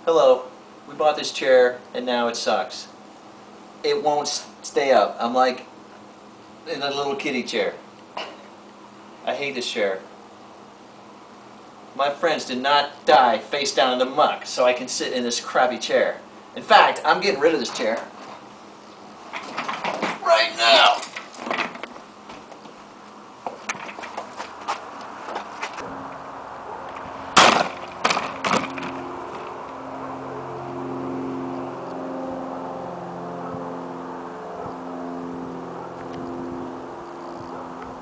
hello, we bought this chair and now it sucks. It won't stay up. I'm like in a little kitty chair. I hate this chair. My friends did not die face down in the muck so I can sit in this crappy chair. In fact, I'm getting rid of this chair right now.